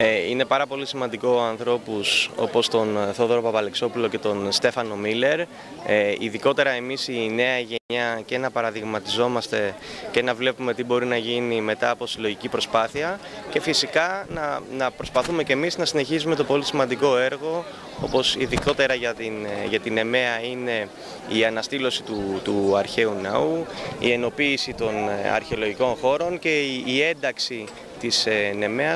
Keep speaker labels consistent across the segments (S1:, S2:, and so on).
S1: Είναι πάρα πολύ σημαντικό ανθρώπους όπως τον Θόδωρο Παπαλεξόπουλο και τον Στέφανο Μίλερ, ειδικότερα εμείς η νέα γενιά, και να παραδειγματιζόμαστε και να βλέπουμε τι μπορεί να γίνει μετά από συλλογική προσπάθεια, και φυσικά να προσπαθούμε και εμείς να συνεχίσουμε το πολύ σημαντικό έργο, όπως ειδικότερα για την ΕΜΕΑ είναι η αναστήλωση του αρχαίου ναού, η ενοποίηση των αρχαιολογικών χώρων και η ένταξη της ΕΜΕΑ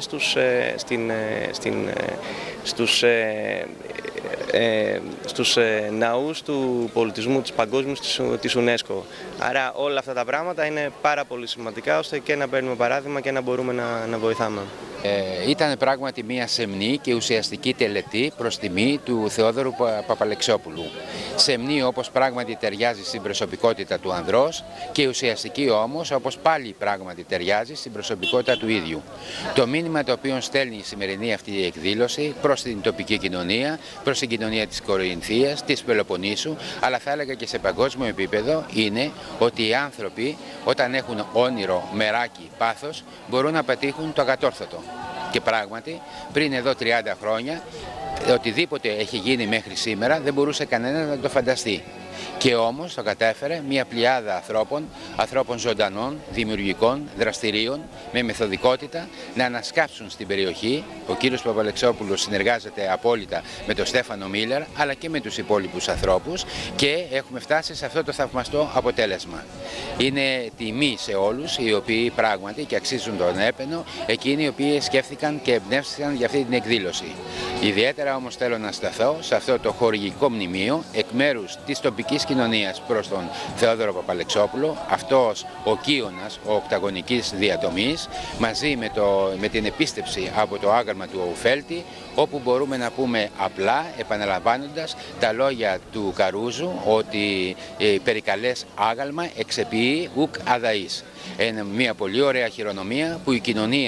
S1: στους ναούς του πολιτισμού της παγκόσμιου της UNESCO. Άρα όλα αυτά τα πράγματα είναι πάρα πολύ σημαντικά, ώστε και να παίρνουμε παράδειγμα και να μπορούμε να βοηθάμε.
S2: Ήταν πράγματι μια σεμνή και ουσιαστική τελετή προς τιμή του Θεόδωρου Παπαλεξόπουλου. Σεμνή όπως πράγματι ταιριάζει στην προσωπικότητα του ανδρός, και ουσιαστική όμως όπως πάλι πράγματι ταιριάζει στην προσωπικότητα του ίδιου. Το μήνυμα το οποίο στέλνει η σημερινή αυτή η εκδήλωση προς την τοπική κοινωνία, προς την κοινωνία της Κορινθίας, της Πελοποννήσου, αλλά θα έλεγα και σε παγκόσμιο επίπεδο, είναι ότι οι άνθρωποι όταν έχουν όνειρο, μεράκι, πάθος, μπορούν να πετύχουν το ακατόρθωτο. Και πράγματι, πριν εδώ 30 χρόνια, οτιδήποτε έχει γίνει μέχρι σήμερα δεν μπορούσε κανένας να το φανταστεί. Και όμως το κατέφερε μια πλειάδα ανθρώπων ζωντανών, δημιουργικών, δραστηρίων, με μεθοδικότητα να ανασκάψουν στην περιοχή. Ο κύριος Παπαλεξόπουλος συνεργάζεται απόλυτα με τον Στέφανο Μίλερ, αλλά και με τους υπόλοιπους ανθρώπους, και έχουμε φτάσει σε αυτό το θαυμαστό αποτέλεσμα. Είναι τιμή σε όλους οι οποίοι πράγματι και αξίζουν τον έπαινο, εκείνοι οι οποίοι σκέφτηκαν και εμπνεύστηκαν για αυτή την εκδήλωση. Ιδιαίτερα όμως θέλω να σταθώ σε αυτό το χορηγικό μνημείο εκ μέρους της τοπικής κοινωνίας προς τον Θεόδωρο Παπαλεξόπουλο, αυτός ο κύωνας, ο οκταγωνικής διατομής, μαζί με την επίστεψη από το άγαλμα του Οφέλτη, όπου μπορούμε να πούμε απλά, επαναλαμβάνοντας τα λόγια του Καρούζου, ότι περικαλές άγαλμα εξεποιεί ουκ αδαής. Είναι μια πολύ ωραία χειρονομία που η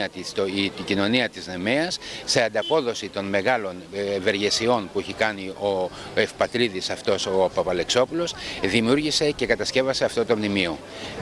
S2: κοινωνία της Νεμαίας, σε ανταπόδοση των μεγάλων ευεργεσιών που έχει κάνει ο ευπατρίδης αυτός ο Παπαλεξόπουλος, δημιούργησε και κατασκεύασε αυτό το μνημείο.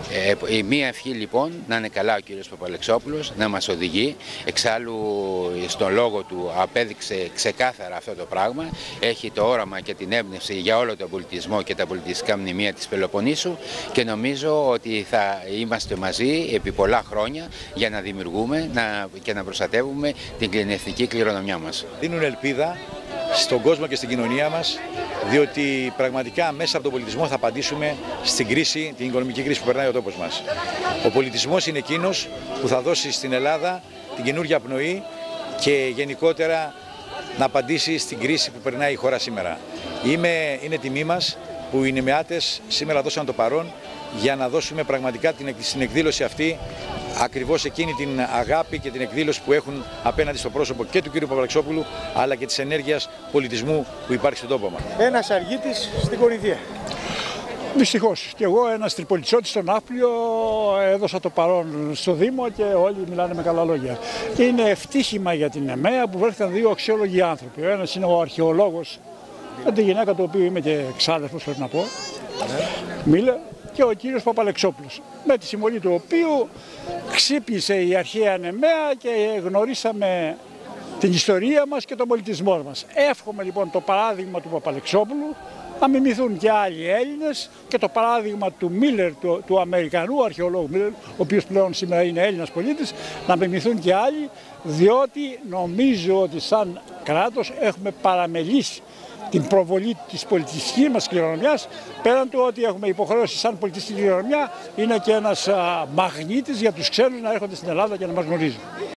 S2: Μία ευχή λοιπόν, να είναι καλά ο κύριος Παπαλεξόπουλος, να μας οδηγεί. Εξάλλου στον λόγο του απέδειξε ξεκάθαρα αυτό το πράγμα. Έχει το όραμα και την έμπνευση για όλο τον πολιτισμό και τα πολιτιστικά μνημεία της Πελοποννήσου, και νομίζω ότι θα είμαστε μαζί επί πολλά χρόνια για να δημιουργούμε και να προστατεύουμε την κληρονομική κληρονομιά μας.
S3: Δίνουν ελπίδα στον κόσμο και στην κοινωνία μας, διότι πραγματικά μέσα από τον πολιτισμό θα απαντήσουμε στην κρίση, την οικονομική κρίση που περνάει ο τόπος μας. Ο πολιτισμός είναι εκείνος που θα δώσει στην Ελλάδα την καινούργια πνοή και γενικότερα να απαντήσει στην κρίση που περνάει η χώρα σήμερα. Είναι τιμή μας που οι Νεμεάτες σήμερα δώσαν το παρόν για να δώσουμε πραγματικά στην εκδήλωση αυτή ακριβώς εκείνη την αγάπη και την εκδήλωση που έχουν απέναντι στο πρόσωπο και του κ. Παπαλεξόπουλου, αλλά και της ενέργειας πολιτισμού που υπάρχει στον τόπο μας.
S4: Ένας αργίτης στην Κορινθία. Δυστυχώς. Και εγώ, ένας τριπολιτσότης στον Ναύπλιο, έδωσα το παρόν στο Δήμο και όλοι μιλάνε με καλά λόγια. Και είναι ευτύχημα για την ΕΜΕΑ που βρέθηκαν δύο αξιόλογοι άνθρωποι. Ο ένας είναι ο αρχαιολόγος, με τη γυναίκα του οποίου είμαι και ξάδερφος, πρέπει να πω, Μίλερ, και ο κύριος Παπαλεξόπουλος, με τη συμβολή του οποίου ξύπνησε η αρχαία ΕΜΕΑ και γνωρίσαμε την ιστορία μας και τον πολιτισμό μας. Εύχομαι λοιπόν το παράδειγμα του Παπαλεξόπουλου να μιμηθούν και άλλοι Έλληνες, και το παράδειγμα του Μίλερ, του Αμερικανού αρχαιολόγου Μίλερ, ο οποίος πλέον σήμερα είναι Έλληνας πολίτης, να μιμηθούν και άλλοι, διότι νομίζω ότι σαν κράτος έχουμε παραμελήσει την προβολή της πολιτιστικής μας κληρονομιάς, πέραν του ότι έχουμε υποχρέωση σαν πολιτιστική κληρονομιά, είναι και ένας μαγνήτης για τους ξένους να έρχονται στην Ελλάδα και να μας γνωρίζουν.